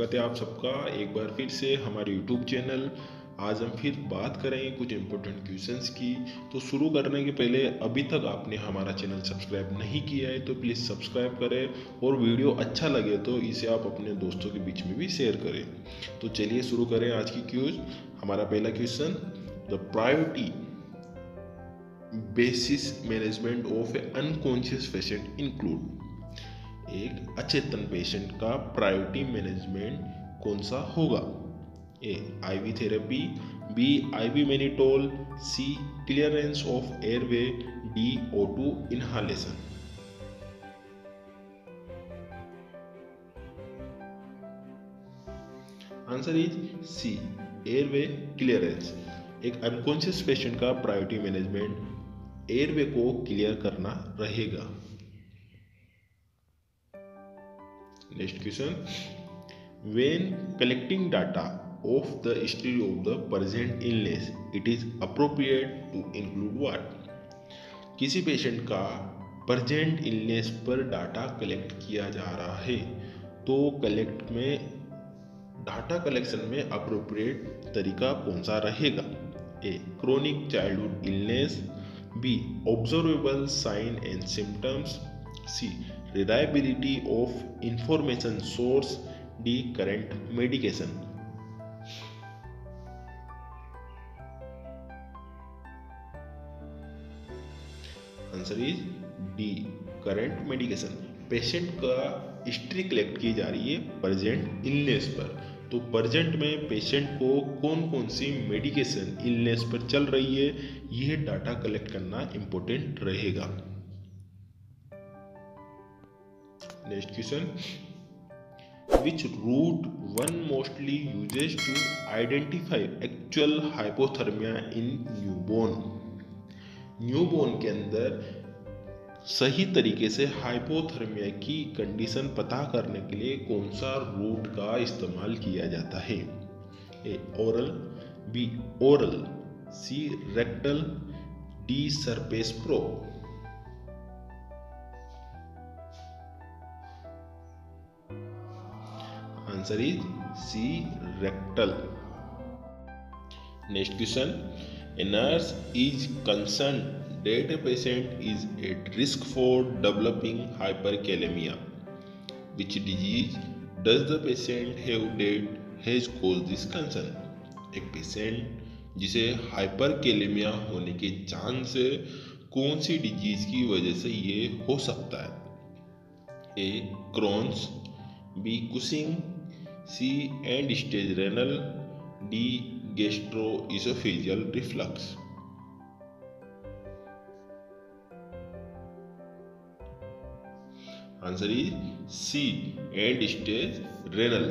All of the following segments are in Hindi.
स्वागत है आप सबका एक बार फिर से हमारे YouTube चैनल। आज हम फिर बात करेंगे कुछ इम्पोर्टेंट क्वेश्चंस की। तो शुरू करने के पहले अभी तक आपने हमारा चैनल सब्सक्राइब नहीं किया है तो प्लीज़ सब्सक्राइब करें और वीडियो अच्छा लगे तो इसे आप अपने दोस्तों के बीच में भी शेयर करें। तो चलिए शुरू करें आज की क्यूज। हमारा पहला question, the priority basis management of a unconscious patient include. एक अचेतन पेशेंट का प्रायोरिटी मैनेजमेंट कौन सा होगा? A IV therapy, B IV mannitol, C clearance of airway, D O2 inhalation. Answer is C airway clearance. एक अनकॉन्शियस पेशेंट का प्रायोरिटी मैनेजमेंट एयरवे को क्लियर करना रहेगा। Next question. When collecting data of the history of the present illness, it is appropriate to include what? किसी पेशेंट का प्रेजेंट इलनेस पर डाटा कलेक्ट किया जा रहा है तो डाटा कलेक्शन में अप्रोप्रिएट तरीका कौन सा रहेगा? A chronic childhood illness, B observable sign and symptoms, C reliability of information source, D current medication। Answer is D current medication. Patient का हिस्ट्री कलेक्ट की जा रही है प्रेजेंट इलनेस पर, तो प्रेजेंट में पेशेंट को कौन कौन सी मेडिकेशन इलनेस पर चल रही है यह डाटा कलेक्ट करना इम्पोर्टेंट रहेगा। Next question. Which route one mostly uses to identify actual hypothermia in newborn? Newborn के अंदर सही तरीके से हाइपोथर्मिया की कंडीशन पता करने के लिए कौन सा रूट का इस्तेमाल किया जाता है? A oral, B oral, C rectal, D surface probe. Answer is C rectal. Next question. A nurse is concerned that a patient is at risk for developing hyperkalemia. Which disease does the patient have that has caused this concern? एक पेशेंट जिसे हाइपरकेलेमिया होने के चांस है कौन सी डिजीज की वजह से ये हो सकता है? A Crohn's, B Cushing, C end stage renal, D gastroesophageal reflux। Answer is C end stage renal।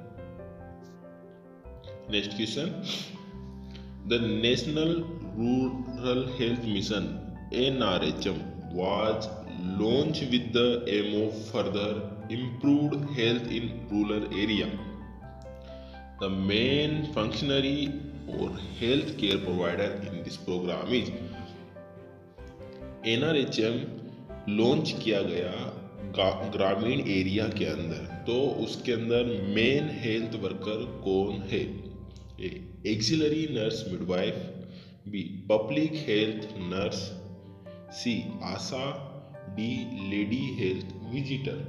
Next question. The National Rural Health Mission NRHM was launched with the aim of further improved health in rural area। The main functionary or health care provider in this program is। NRHM launch किया गया ग्रामीण एरिया के अंदर, तो उसके अंदर मेन हेल्थ वर्कर कौन है? A auxiliary nurse midwife, B public health nurse, C ASHA, D lady health visitor.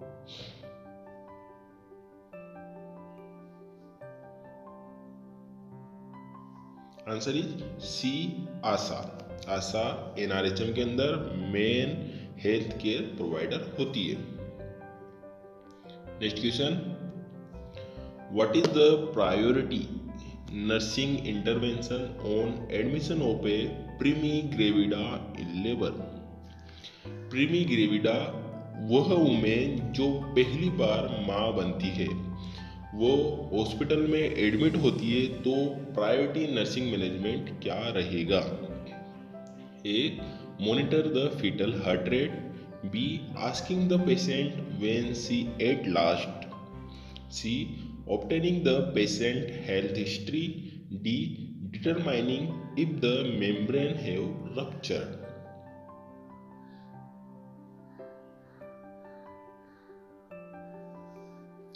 Answer is C ASHA. ASHA NRHM के अंदर मेन हेल्थ केयर प्रोवाइडर होती है। Next question. What is the priority nursing intervention on admission of a primigravida in labour? Primigravida वह वुमेन जो पहली बार माँ बनती है, वो हॉस्पिटल में एडमिट होती है, तो प्रायोरिटी नर्सिंग मैनेजमेंट क्या रहेगा? A monitor the fetal heart rate, B asking the patient when she ate last, C obtaining the patient health history, D determining if the membrane have ruptured।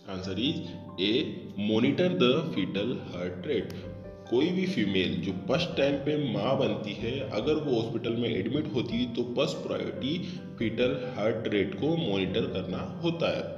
Answer is A, monitor the fetal heart rate. कोई भी फीमेल जो फर्स्ट टाइम पे माँ बनती है, अगर वो हॉस्पिटल में एडमिट होती है तो first priority fetal heart rate को मॉनिटर करना होता है।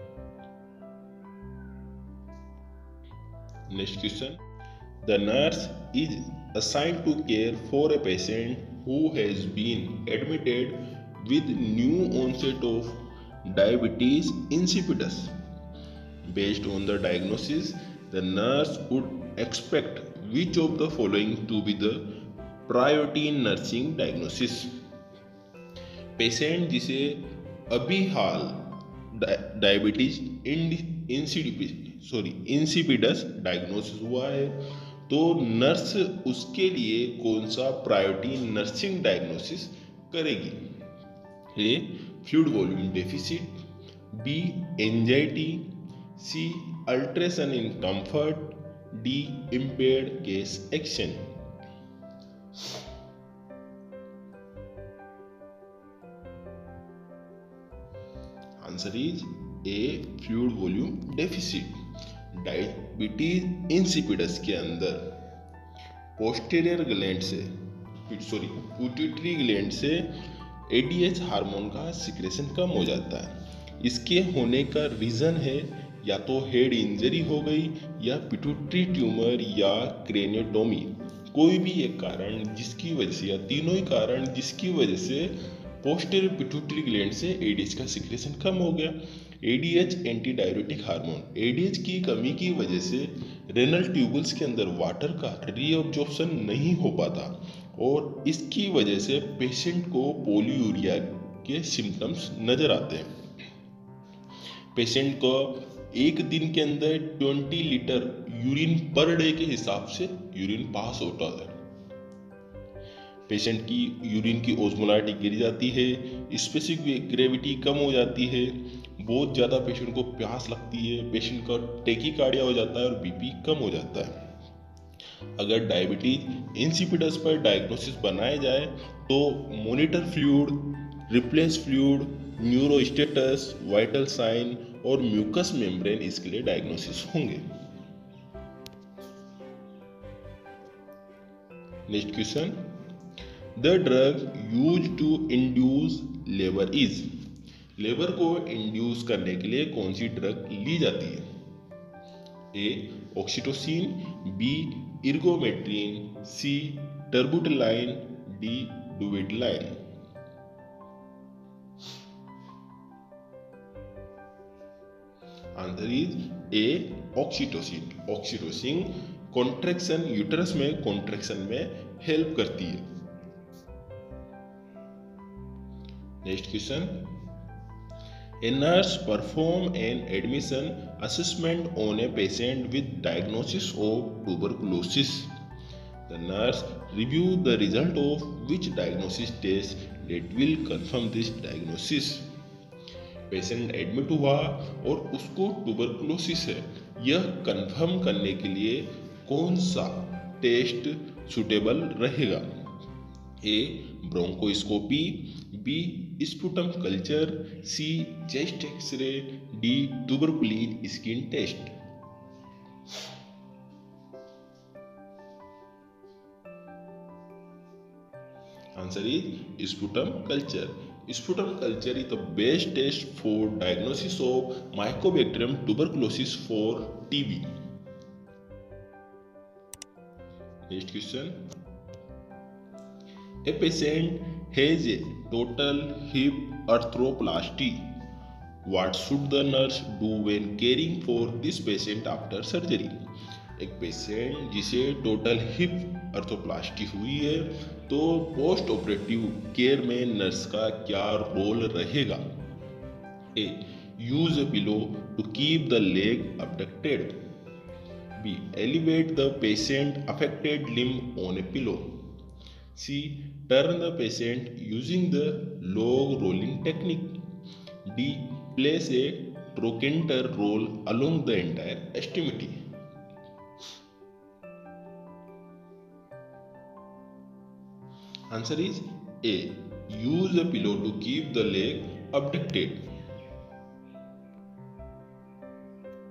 Next question, the nurse is assigned to care for a patient who has been admitted with new onset of diabetes insipidus. Based on the diagnosis, the nurse would expect which of the following to be the priority in nursing diagnosis. Patient जिसे अभी हाल डायबिटीज इंसिपिडस डायग्नोसिस हुआ है, तो नर्स उसके लिए कौन सा प्रायोरिटी नर्सिंग डायग्नोसिस करेगी? A, fluid volume deficit, B, anxiety, C, alteration in comfort, D, impaired gas exchange. Answer is A, fluid volume deficit. Diabetes insipidus के अंदर पोस्टीरियर ग्लैंड से पिट्यूटरी ग्लैंड से एडीएच हार्मोन का सिक्रेशन कम हो जाता है। इसके होने का रीज़न है या तो हेड इंजरी हो गई, या पिट्यूटरी ट्यूमर, या क्रेनियोटोमी। कोई भी एक कारण जिसकी वजह से, या तीनों ही कारण जिसकी वजह से पोस्टीरियर पिट्यूटरी ग्लैंड से एडीएच का सिक्रेशन कम हो गया। ADH anti diuretic hormone, ADH की कमी की वजह से रेनल ट्यूबल्स के अंदर वाटर का रीअब्जॉर्प्शन नहीं हो पाता, और इसकी वजह से पेशेंट को पोलीयूरिया के सिम्टम्स नजर आते हैं। पेशेंट को एक दिन के अंदर 20 लीटर यूरिन पर डे के हिसाब से यूरिन पास होता है। पेशेंट की यूरिन की ओस्मोलारिटी गिर जाती है, स्पेसिफिक ग्रेविटी कम हो जाती है, बहुत ज़्यादा पेशेंट को प्यास लगती है, पेशेंट का टेकीकार्डिया हो जाता है और बीपी कम हो जाता है। अगर डायबिटीज इंसिपिडस पर डायग्नोसिस बनाया जाए तो monitor fluid, replace fluid, neuro status, vital sign और म्यूकस मेम्ब्रेन इसके लिए डायग्नोसिस होंगे। Next question, the drug used to induce labour is. Labour को इंड्यूस करने के लिए कौन सी ड्रग ली जाती है? A, oxytocin, B, ergometrine, C, terbutaline, D, डुवेटलाइन। Answer is A, oxytocin. Oxytocin contraction, uterus में कॉन्ट्रैक्शन में हेल्प करती है। Next question, a nurse perform an admission assessment on a patient with diagnosis of tuberculosis. The nurse review the result of which diagnosis test that will confirm this diagnosis. Patient admit हुआ और उसको ट्यूबरकुलोसिस है, यह कंफर्म करने के लिए कौन सा टेस्ट सुटेबल रहेगा? A, bronchoscopy, B, sputum culture, C, chest x ray, D, tuberculin skin test. Answer is sputum culture. Sputum culture is the best test for diagnosis of Mycobacterium tuberculosis for TB. Next question. A patient has a total hip arthroplasty. What should the nurse do when caring for this patient after surgery? एक पेशेंट जिसे टोटल हिप आर्थ्रोप्लास्टी हुई है, तो पोस्ट ऑपरेटिव केयर में नर्स का क्या रोल रहेगा? A, use a pillow to keep the leg abducted, B, elevate the patient affected limb on a pillow, C, turn the patient using the log rolling technique, D, place a trochanter roll along the entire extremity. Answer is A, use a pillow to keep the leg abducted.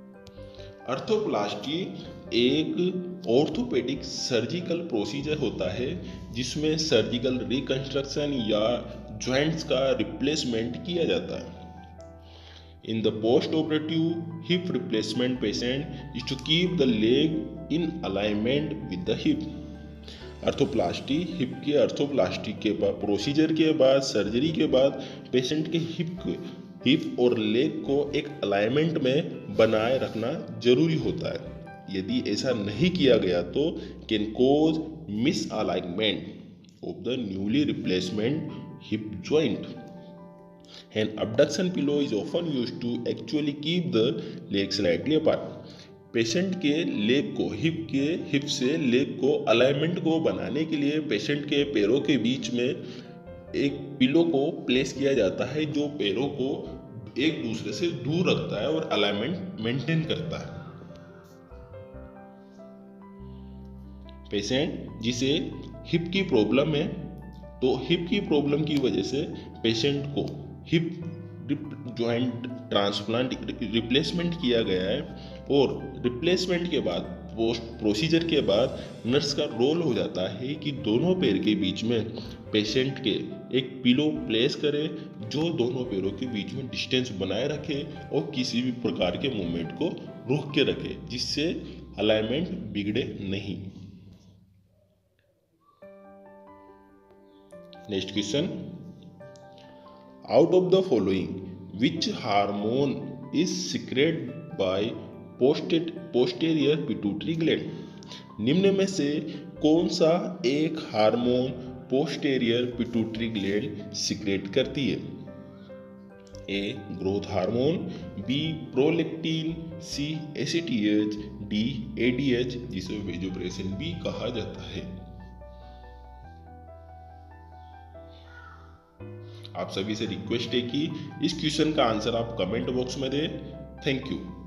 Arthroplasty एक ऑर्थोपेडिक सर्जिकल प्रोसीजर होता है जिसमें सर्जिकल रिकंस्ट्रक्शन या जॉइंट्स का रिप्लेसमेंट किया जाता है। In the post-operative hip replacement, patient is to keep the leg in alignment with the hip. Arthroplasty hip के आर्थोप्लास्टी के बाद प्रोसीजर के बाद सर्जरी के बाद पेशेंट के हिप और लेग को एक अलाइनमेंट में बनाए रखना जरूरी होता है। यदि ऐसा नहीं किया गया तो can cause misalignment of the newly replacement hip joint. An abduction pillow is often used to actually keep the leg slightly apart. Patient के लेग को हिप से लेग को अलाइनमेंट को बनाने के लिए पेशेंट के पैरों के बीच में एक पिलो को प्लेस किया जाता है जो पैरों को एक दूसरे से दूर रखता है और अलाइनमेंट मेंटेन करता है। पेशेंट जिसे हिप की प्रॉब्लम है तो हिप की प्रॉब्लम की वजह से पेशेंट को हिप जॉइंट ट्रांसप्लांट रिप्लेसमेंट किया गया है और रिप्लेसमेंट के बाद पोस्ट प्रोसीजर के बाद नर्स का रोल हो जाता है कि दोनों पैर के बीच में पेशेंट के एक पिलो प्लेस करे जो दोनों पैरों के बीच में डिस्टेंस बनाए रखे और किसी भी प्रकार के मूवमेंट को रोक के रखे जिससे अलाइनमेंट बिगड़े नहीं। Next question, out of the following which hormone is secreted by posterior pituitary gland? निम्न में से कौन सा एक hormone posterior pituitary gland secrete करती है? A growth hormone, B prolactin, C ACTH, D ADH जिसे वेजोप्रेसिन भी कहा जाता है। आप सभी से रिक्वेस्ट है कि इस क्वेश्चन का आंसर आप कमेंट बॉक्स में दें। Thank you.